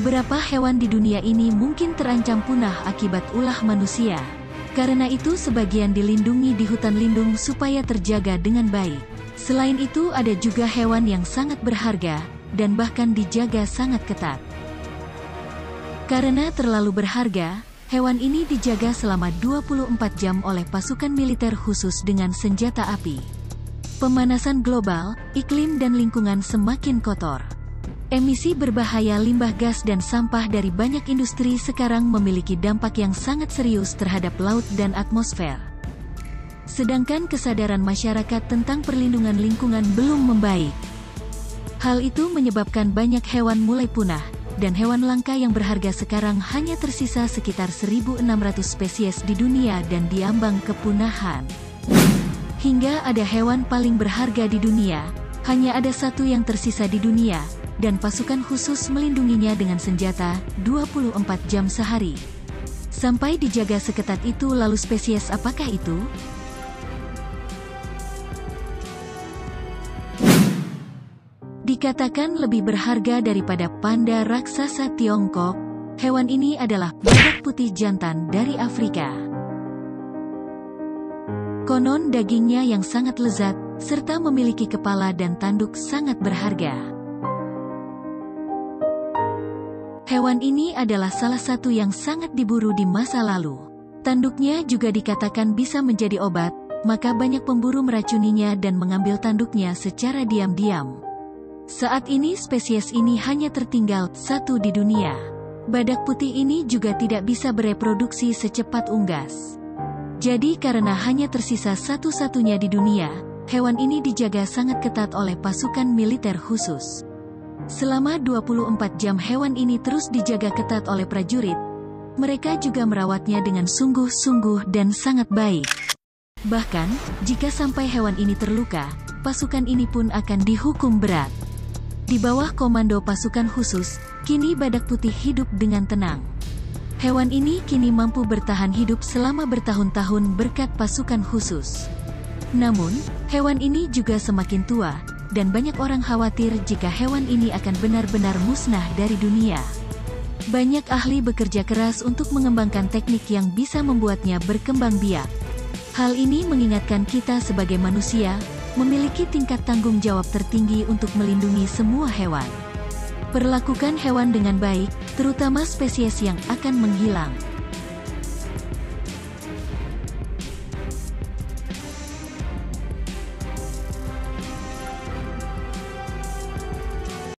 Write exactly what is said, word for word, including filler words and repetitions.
Beberapa hewan di dunia ini mungkin terancam punah akibat ulah manusia. Karena itu sebagian dilindungi di hutan lindung supaya terjaga dengan baik. Selain itu ada juga hewan yang sangat berharga, dan bahkan dijaga sangat ketat. Karena terlalu berharga, hewan ini dijaga selama dua puluh empat jam oleh pasukan militer khusus dengan senjata api. Pemanasan global, iklim dan lingkungan semakin kotor. Emisi berbahaya limbah gas dan sampah dari banyak industri sekarang memiliki dampak yang sangat serius terhadap laut dan atmosfer. Sedangkan kesadaran masyarakat tentang perlindungan lingkungan belum membaik. Hal itu menyebabkan banyak hewan mulai punah, dan hewan langka yang berharga sekarang hanya tersisa sekitar seribu enam ratus spesies di dunia dan diambang kepunahan. Hingga ada hewan paling berharga di dunia, hanya ada satu yang tersisa di dunia, dan pasukan khusus melindunginya dengan senjata dua puluh empat jam sehari. Sampai dijaga seketat itu, lalu spesies apakah itu? Dikatakan lebih berharga daripada panda raksasa Tiongkok, hewan ini adalah badak putih jantan dari Afrika. Konon dagingnya yang sangat lezat, serta memiliki kepala dan tanduk sangat berharga. Hewan ini adalah salah satu yang sangat diburu di masa lalu. Tanduknya juga dikatakan bisa menjadi obat, maka banyak pemburu meracuninya dan mengambil tanduknya secara diam-diam. Saat ini spesies ini hanya tertinggal satu di dunia. Badak putih ini juga tidak bisa bereproduksi secepat unggas. Jadi karena hanya tersisa satu-satunya di dunia, hewan ini dijaga sangat ketat oleh pasukan militer khusus. Selama dua puluh empat jam hewan ini terus dijaga ketat oleh prajurit. Mereka juga merawatnya dengan sungguh-sungguh dan sangat baik. Bahkan, jika sampai hewan ini terluka, pasukan ini pun akan dihukum berat. Di bawah komando pasukan khusus, kini badak putih hidup dengan tenang. Hewan ini kini mampu bertahan hidup selama bertahun-tahun berkat pasukan khusus. Namun, hewan ini juga semakin tua, dan banyak orang khawatir jika hewan ini akan benar-benar musnah dari dunia. Banyak ahli bekerja keras untuk mengembangkan teknik yang bisa membuatnya berkembang biak. Hal ini mengingatkan kita sebagai manusia, memiliki tingkat tanggung jawab tertinggi untuk melindungi semua hewan. Perlakukan hewan dengan baik, terutama spesies yang akan menghilang.